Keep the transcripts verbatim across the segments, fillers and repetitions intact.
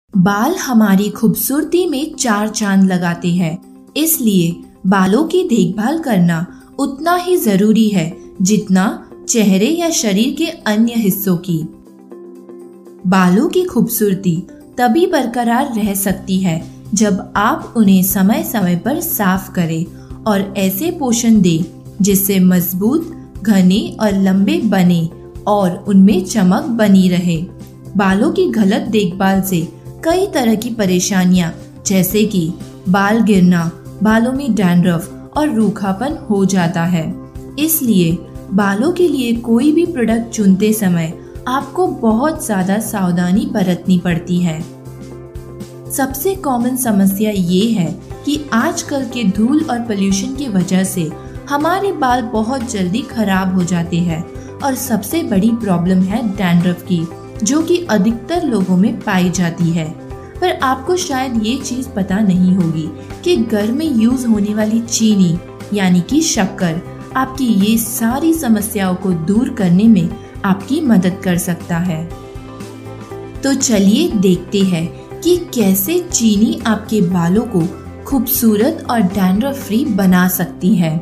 बाल हमारी खूबसूरती में चार चांद लगाते हैं, इसलिए बालों की देखभाल करना उतना ही जरूरी है जितना चेहरे या शरीर के अन्य हिस्सों की। बालों की खूबसूरती तभी बरकरार रह सकती है जब आप उन्हें समय समय पर साफ करें और ऐसे पोषण दें जिससे मजबूत, घने और लंबे बने और उनमें चमक बनी रहे। बालों की गलत देखभाल से कई तरह की परेशानियां जैसे कि बाल गिरना, बालों में डैंड्रफ और रूखापन हो जाता है। इसलिए बालों के लिए कोई भी प्रोडक्ट चुनते समय आपको बहुत ज्यादा सावधानी बरतनी पड़ती है। सबसे कॉमन समस्या ये है कि आजकल के धूल और पोल्यूशन की वजह से हमारे बाल बहुत जल्दी खराब हो जाते हैं और सबसे बड़ी प्रॉब्लम है डैंड्रफ की, जो कि अधिकतर लोगों में पाई जाती है। पर आपको शायद ये चीज पता नहीं होगी कि घर में यूज होने वाली चीनी यानी कि शक्कर आपकी ये सारी समस्याओं को दूर करने में आपकी मदद कर सकता है। तो चलिए देखते हैं कि कैसे चीनी आपके बालों को खूबसूरत और डैंड्रफ फ्री बना सकती है।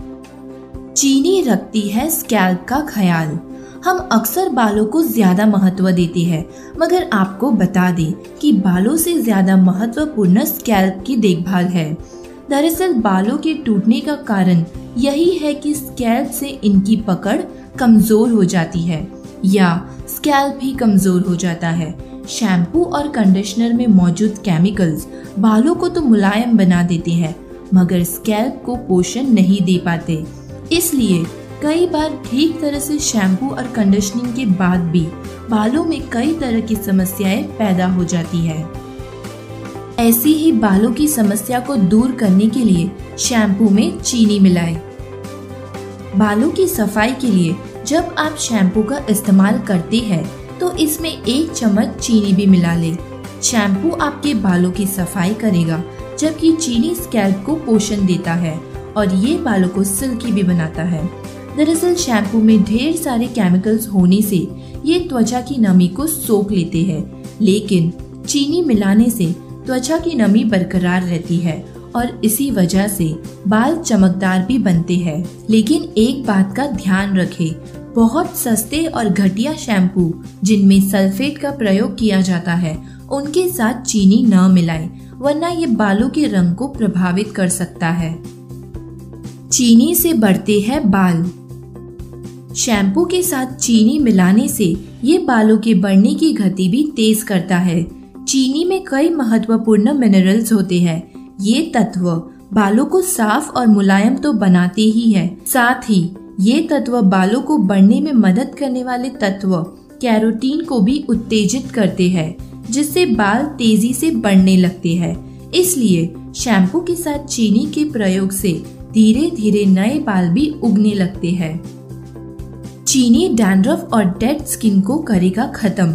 चीनी रखती है स्कैल्प का ख्याल। हम अक्सर बालों को ज्यादा महत्व देते हैं, मगर आपको बता दें कि बालों से ज्यादा महत्वपूर्ण स्कैल्प की देखभाल है। दरअसल बालों के टूटने का कारण यही है कि स्कैल्प से इनकी पकड़ कमजोर हो जाती है या स्कैल्प ही कमजोर हो जाता है। शैम्पू और कंडीशनर में मौजूद केमिकल्स बालों को तो मुलायम बना देते हैं, मगर स्कैल्प को पोषण नहीं दे पाते। इसलिए कई बार ठीक तरह से शैम्पू और कंडीशनिंग के बाद भी बालों में कई तरह की समस्याएं पैदा हो जाती है। ऐसी ही बालों की समस्या को दूर करने के लिए शैम्पू में चीनी मिलाएं। बालों की सफाई के लिए जब आप शैम्पू का इस्तेमाल करते हैं तो इसमें एक चम्मच चीनी भी मिला लें। शैम्पू आपके बालों की सफाई करेगा, जबकि चीनी स्कैल्प को पोषण देता है और ये बालों को सिल्की भी बनाता है। दरअसल शैम्पू में ढेर सारे केमिकल्स होने से ये त्वचा की नमी को सोख लेते हैं, लेकिन चीनी मिलाने से त्वचा की नमी बरकरार रहती है और इसी वजह से बाल चमकदार भी बनते हैं। लेकिन एक बात का ध्यान रखें, बहुत सस्ते और घटिया शैम्पू जिनमें सल्फेट का प्रयोग किया जाता है उनके साथ चीनी न मिलाएं, वरना ये बालों के रंग को प्रभावित कर सकता है। चीनी से बढ़ते हैं बाल। शैम्पू के साथ चीनी मिलाने से ये बालों के बढ़ने की गति भी तेज करता है। चीनी में कई महत्वपूर्ण मिनरल्स होते हैं। ये तत्व बालों को साफ और मुलायम तो बनाते ही है, साथ ही ये तत्व बालों को बढ़ने में मदद करने वाले तत्व कैरोटीन को भी उत्तेजित करते हैं, जिससे बाल तेजी से बढ़ने लगते हैं। इसलिए शैम्पू के साथ चीनी के प्रयोग से धीरे धीरे नए बाल भी उगने लगते हैं। चीनी डैंड्रफ और डेड स्किन को करेगा खत्म।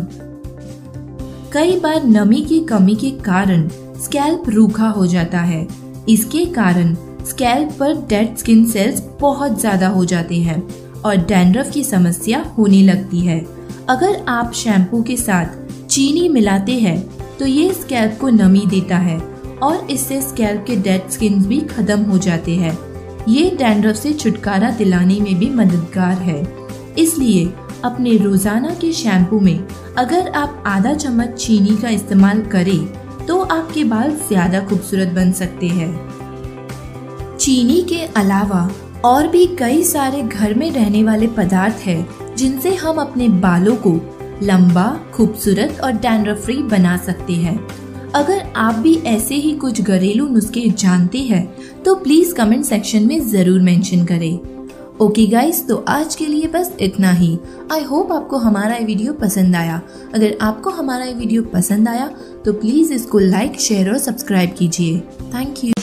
कई बार नमी की कमी के कारण स्कैल्प रूखा हो जाता है। इसके कारण स्कैल्प पर डेड स्किन सेल्स बहुत ज्यादा हो जाते हैं और डैंड्रफ की समस्या होने लगती है। अगर आप शैम्पू के साथ चीनी मिलाते हैं तो ये स्कैल्प को नमी देता है और इससे स्कैल्प के डेड स्किन भी खत्म हो जाते हैं। ये डैंड्रफ से छुटकारा दिलाने में भी मददगार है। इसलिए अपने रोजाना के शैम्पू में अगर आप आधा चम्मच चीनी का इस्तेमाल करें तो आपके बाल ज्यादा खूबसूरत बन सकते हैं। चीनी के अलावा और भी कई सारे घर में रहने वाले पदार्थ हैं जिनसे हम अपने बालों को लंबा, खूबसूरत और डैंड्रफ फ्री बना सकते हैं। अगर आप भी ऐसे ही कुछ घरेलू नुस्खे जानते हैं तो प्लीज कमेंट सेक्शन में जरूर मेंशन करें। ओके गाइस, तो आज के लिए बस इतना ही। आई होप आपको हमारा ये वीडियो पसंद आया। अगर आपको हमारा ये वीडियो पसंद आया तो प्लीज इसको लाइक, शेयर और सब्सक्राइब कीजिए। Thank you.